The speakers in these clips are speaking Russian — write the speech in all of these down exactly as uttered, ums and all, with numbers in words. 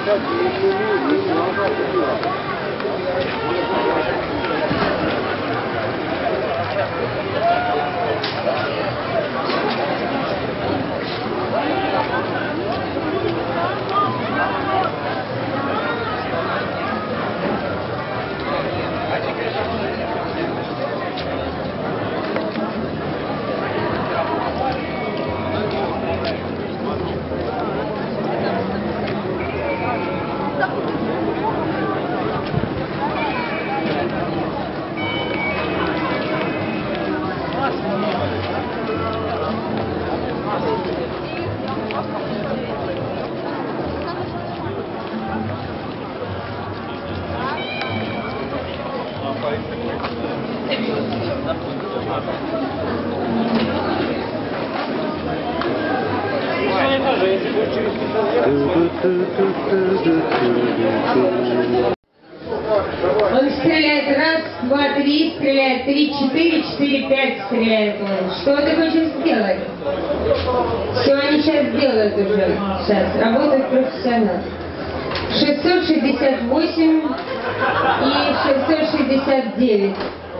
Он стреляет раз, два, три, стреляет три, четыре, четыре, пять стреляет он. Что ты хочешь сделать? Все они сейчас делают уже. Сейчас работают профессионал. шестьсот шестьдесят восемь и шестьсот шестьдесят девять.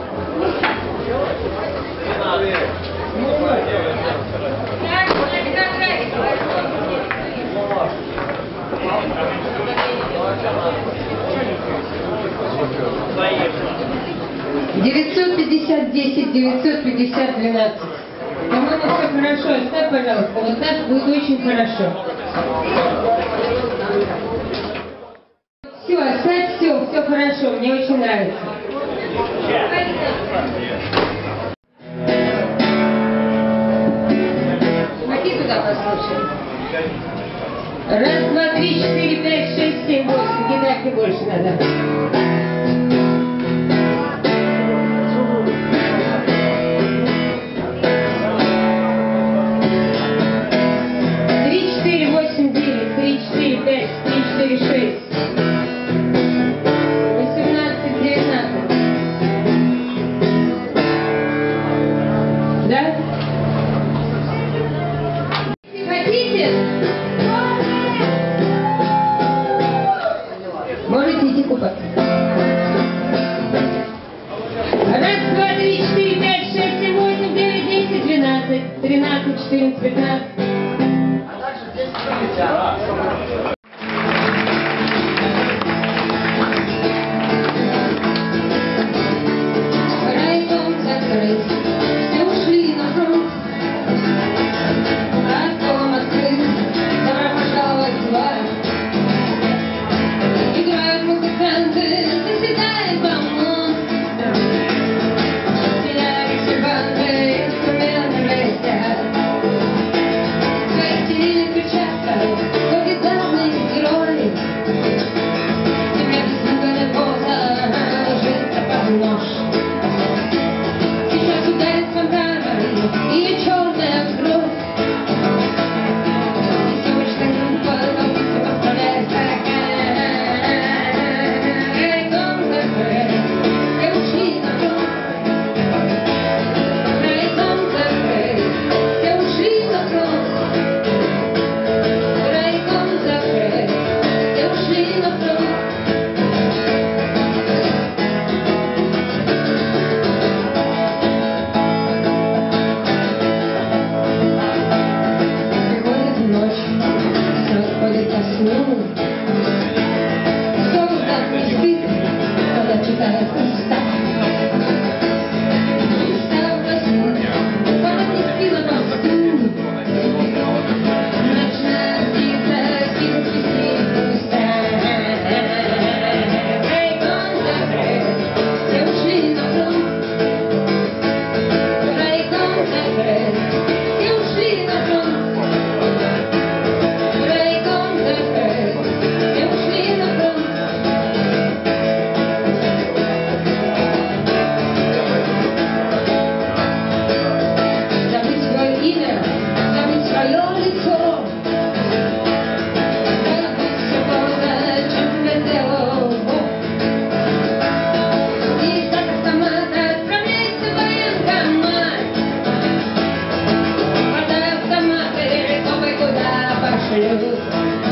девятьсот пятьдесят десять, девятьсот пятьдесят двенадцать. По-моему, все хорошо. Оставь, пожалуйста. Вот так будет очень хорошо. Все, оставь, все, все хорошо. Мне очень нравится. Смотри туда, послушай. Раз, два, три, четыре, пять, шесть, семь, восемь. Гитарки больше надо. Можете идти купаться. Раз, два, три, четыре, пять, шесть, семь, восемь, девять, десять, двенадцать, тринадцать, четырнадцать, пятнадцать. А также здесь нельзя. Райком закрыть, все ушли на фронт. Райком открыть, добро пожаловать в бар. Thank you.